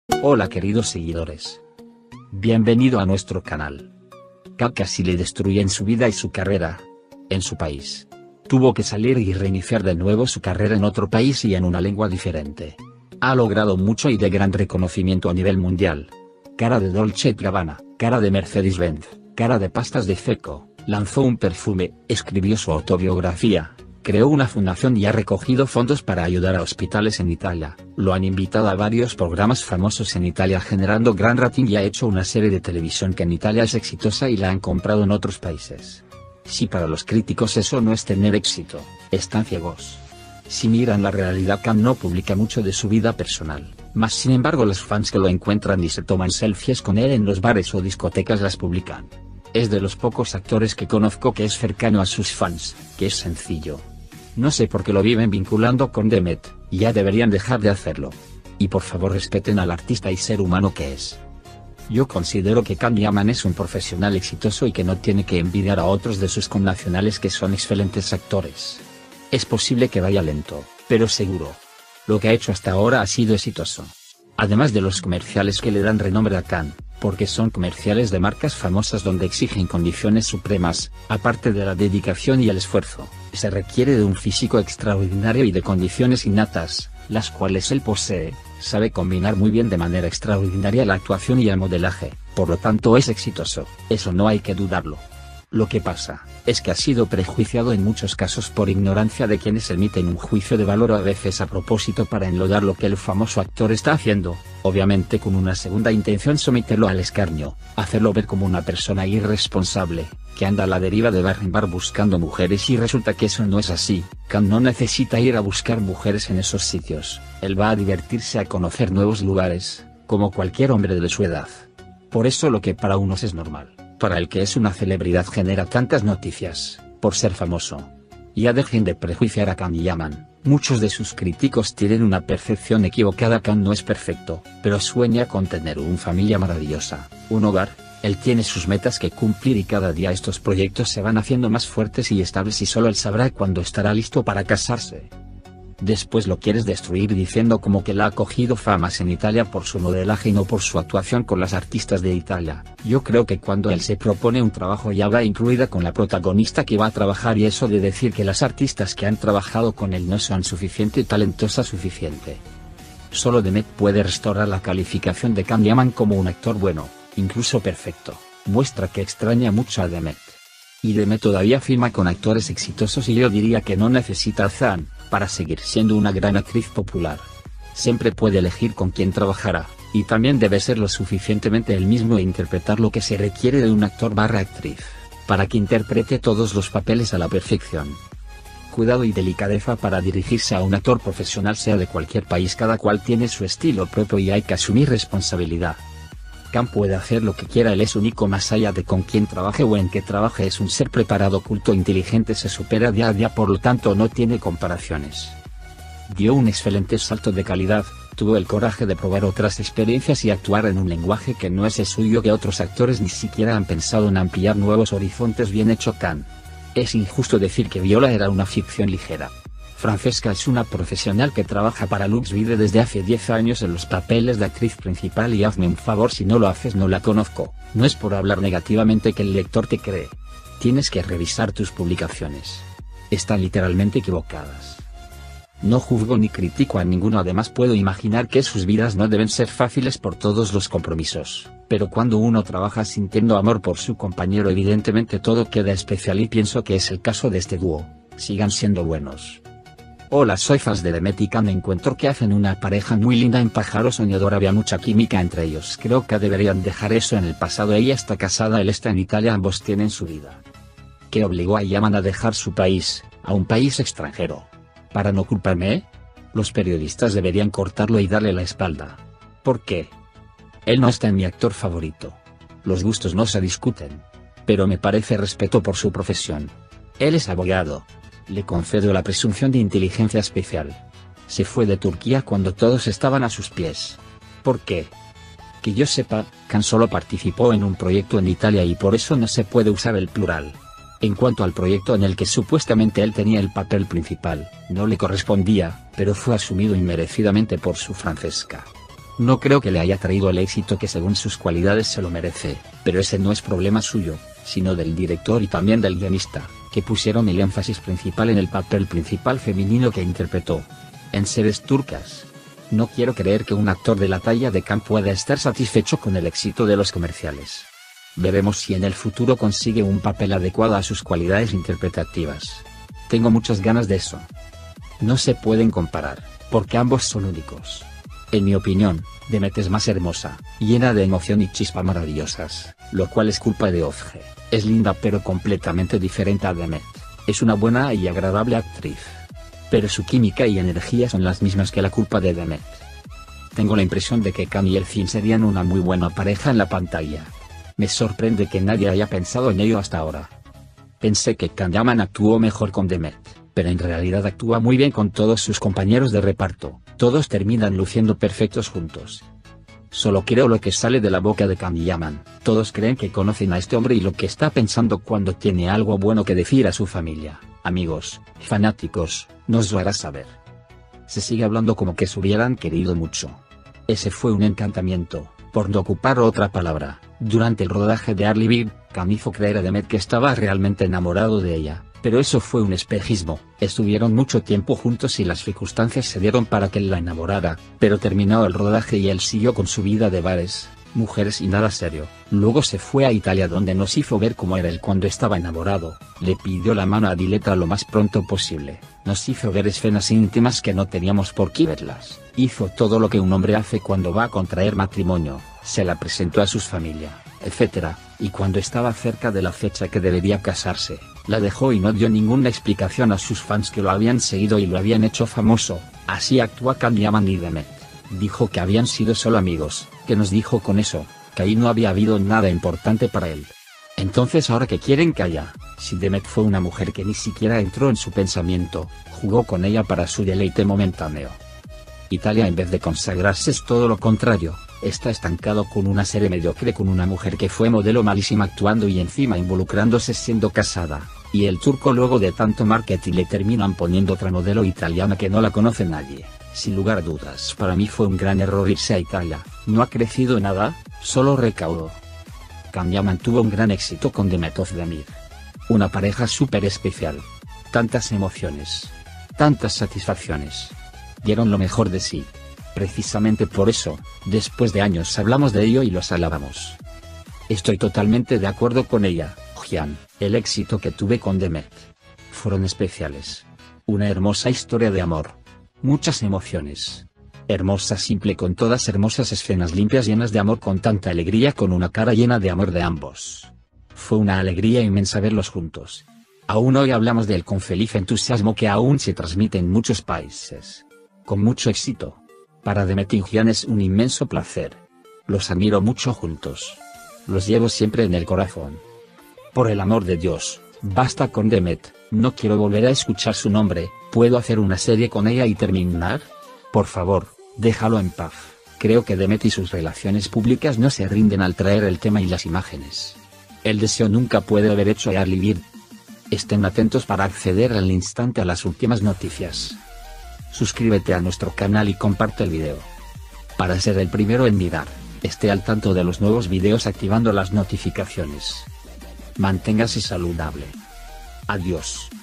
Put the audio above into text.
Hola queridos seguidores. Bienvenido a nuestro canal. Can casi le destruyen su vida y su carrera. En su país. Tuvo que salir y reiniciar de nuevo su carrera en otro país y en una lengua diferente. Ha logrado mucho y de gran reconocimiento a nivel mundial. Cara de Dolce & Gabbana, cara de Mercedes-Benz, cara de pastas de Feco, lanzó un perfume, escribió su autobiografía, creó una fundación y ha recogido fondos para ayudar a hospitales en Italia, lo han invitado a varios programas famosos en Italia generando gran rating y ha hecho una serie de televisión que en Italia es exitosa y la han comprado en otros países. Si para los críticos eso no es tener éxito, están ciegos. Si miran la realidad, Can no publica mucho de su vida personal, mas sin embargo los fans que lo encuentran y se toman selfies con él en los bares o discotecas las publican. Es de los pocos actores que conozco que es cercano a sus fans, que es sencillo. No sé por qué lo viven vinculando con Demet, y ya deberían dejar de hacerlo. Y por favor respeten al artista y ser humano que es. Yo considero que Can Yaman es un profesional exitoso y que no tiene que envidiar a otros de sus connacionales que son excelentes actores. Es posible que vaya lento, pero seguro. Lo que ha hecho hasta ahora ha sido exitoso. Además de los comerciales que le dan renombre a Can, porque son comerciales de marcas famosas donde exigen condiciones supremas, aparte de la dedicación y el esfuerzo, se requiere de un físico extraordinario y de condiciones innatas, las cuales él posee, sabe combinar muy bien de manera extraordinaria la actuación y el modelaje, por lo tanto es exitoso, eso no hay que dudarlo. Lo que pasa, es que ha sido prejuiciado en muchos casos por ignorancia de quienes emiten un juicio de valor o a veces a propósito para enlodar lo que el famoso actor está haciendo, obviamente con una segunda intención: someterlo al escarnio, hacerlo ver como una persona irresponsable, que anda a la deriva de bar en bar buscando mujeres y resulta que eso no es así. Can no necesita ir a buscar mujeres en esos sitios, él va a divertirse, a conocer nuevos lugares, como cualquier hombre de su edad. Por eso lo que para unos es normal, para el que es una celebridad genera tantas noticias, por ser famoso. Ya dejen de prejuiciar a Can Yaman, muchos de sus críticos tienen una percepción equivocada. Can no es perfecto, pero sueña con tener una familia maravillosa, un hogar, él tiene sus metas que cumplir y cada día estos proyectos se van haciendo más fuertes y estables y solo él sabrá cuándo estará listo para casarse. Después lo quieres destruir diciendo como que la ha cogido famas en Italia por su modelaje y no por su actuación con las artistas de Italia. Yo creo que cuando él se propone un trabajo ya va incluida con la protagonista que va a trabajar, y eso de decir que las artistas que han trabajado con él no son suficiente talentosa suficiente. Solo Demet puede restaurar la calificación de Can Yaman como un actor bueno, incluso perfecto, muestra que extraña mucho a Demet. Y Demet todavía firma con actores exitosos y yo diría que no necesita a Can para seguir siendo una gran actriz popular. Siempre puede elegir con quién trabajará, y también debe ser lo suficientemente él mismo e interpretar lo que se requiere de un actor / actriz, para que interprete todos los papeles a la perfección. Cuidado y delicadeza para dirigirse a un actor profesional, sea de cualquier país, cada cual tiene su estilo propio y hay que asumir responsabilidad. Can puede hacer lo que quiera, él es único más allá de con quién trabaje o en qué trabaje, es un ser preparado, culto, inteligente, se supera día a día, por lo tanto no tiene comparaciones. Dio un excelente salto de calidad, tuvo el coraje de probar otras experiencias y actuar en un lenguaje que no es el suyo, que otros actores ni siquiera han pensado en ampliar nuevos horizontes. Bien hecho Can. Es injusto decir que Viola era una ficción ligera. Francesca es una profesional que trabaja para Lux Vide desde hace 10 años en los papeles de actriz principal, y hazme un favor, si no lo haces no la conozco, no es por hablar negativamente que el lector te cree. Tienes que revisar tus publicaciones. Están literalmente equivocadas. No juzgo ni critico a ninguno, además puedo imaginar que sus vidas no deben ser fáciles por todos los compromisos, pero cuando uno trabaja sintiendo amor por su compañero evidentemente todo queda especial, y pienso que es el caso de este dúo. Sigan siendo buenos. Hola, soy fans de Demet y Can, encuentro que hacen una pareja muy linda. En Pájaro Soñador había mucha química entre ellos, creo que deberían dejar eso en el pasado. Ella está casada, él está en Italia, ambos tienen su vida. ¿Qué obligó a Yaman a dejar su país, a un país extranjero? ¿Para no culparme? Los periodistas deberían cortarlo y darle la espalda. ¿Por qué? Él no está en mi actor favorito. Los gustos no se discuten. Pero me parece respeto por su profesión. Él es abogado. Le concedo la presunción de inteligencia especial. Se fue de Turquía cuando todos estaban a sus pies. ¿Por qué? Que yo sepa, Can solo participó en un proyecto en Italia y por eso no se puede usar el plural. En cuanto al proyecto en el que supuestamente él tenía el papel principal, no le correspondía, pero fue asumido inmerecidamente por su Francesca. No creo que le haya traído el éxito que según sus cualidades se lo merece, pero ese no es problema suyo, sino del director y también del guionista, que pusieron el énfasis principal en el papel principal femenino que interpretó. En Seres Turcas. No quiero creer que un actor de la talla de Khan pueda estar satisfecho con el éxito de los comerciales. Veremos si en el futuro consigue un papel adecuado a sus cualidades interpretativas. Tengo muchas ganas de eso. No se pueden comparar, porque ambos son únicos. En mi opinión, Demet es más hermosa, llena de emoción y chispa maravillosas, lo cual es culpa de Özge. Es linda pero completamente diferente a Demet. Es una buena y agradable actriz. Pero su química y energía son las mismas que la culpa de Demet. Tengo la impresión de que Khan y Elfin serían una muy buena pareja en la pantalla. Me sorprende que nadie haya pensado en ello hasta ahora. Pensé que Can Yaman actuó mejor con Demet, pero en realidad actúa muy bien con todos sus compañeros de reparto, todos terminan luciendo perfectos juntos. Solo creo lo que sale de la boca de Can Yaman, todos creen que conocen a este hombre y lo que está pensando cuando tiene algo bueno que decir a su familia, amigos, fanáticos, nos lo hará saber. Se sigue hablando como que se hubieran querido mucho. Ese fue un encantamiento, por no ocupar otra palabra. Durante el rodaje de Arly Big, Khan hizo creer a Demet que estaba realmente enamorado de ella, pero eso fue un espejismo. Estuvieron mucho tiempo juntos y las circunstancias se dieron para que él la enamorara, pero terminó el rodaje y él siguió con su vida de bares, mujeres y nada serio. Luego se fue a Italia donde nos hizo ver cómo era él cuando estaba enamorado, le pidió la mano a Diletta lo más pronto posible, nos hizo ver escenas íntimas que no teníamos por qué verlas, hizo todo lo que un hombre hace cuando va a contraer matrimonio, se la presentó a sus familia, etc., y cuando estaba cerca de la fecha que debería casarse, la dejó y no dio ninguna explicación a sus fans que lo habían seguido y lo habían hecho famoso. Así actúa Can Yaman y Demet. Dijo que habían sido solo amigos, que nos dijo con eso, que ahí no había habido nada importante para él. Entonces ahora que quieren que haya, si Demet fue una mujer que ni siquiera entró en su pensamiento, jugó con ella para su deleite momentáneo. Italia en vez de consagrarse es todo lo contrario, está estancado con una serie mediocre con una mujer que fue modelo malísima actuando y encima involucrándose siendo casada, y el turco luego de tanto marketing le terminan poniendo otra modelo italiana que no la conoce nadie. Sin lugar a dudas para mí fue un gran error irse a Italia, no ha crecido nada, solo recaudó. Can Yaman tuvo un gran éxito con Demet Özdemir. Una pareja súper especial. Tantas emociones. Tantas satisfacciones. Dieron lo mejor de sí. Precisamente por eso, después de años hablamos de ello y los alabamos. Estoy totalmente de acuerdo con ella, Jian, el éxito que tuve con Demet. Fueron especiales. Una hermosa historia de amor. Muchas emociones. Hermosa simple con todas hermosas escenas limpias llenas de amor con tanta alegría con una cara llena de amor de ambos. Fue una alegría inmensa verlos juntos. Aún hoy hablamos de él con feliz entusiasmo que aún se transmite en muchos países. Con mucho éxito. Para Demet y Jian es un inmenso placer. Los admiro mucho juntos. Los llevo siempre en el corazón. Por el amor de Dios, basta con Demet, no quiero volver a escuchar su nombre. ¿Puedo hacer una serie con ella y terminar? Por favor, déjalo en paz. Creo que Demet y sus relaciones públicas no se rinden al traer el tema y las imágenes. El deseo nunca puede haber hecho a Arly Big. Estén atentos para acceder al instante a las últimas noticias. Suscríbete a nuestro canal y comparte el video. Para ser el primero en mirar, esté al tanto de los nuevos videos activando las notificaciones. Manténgase saludable. Adiós.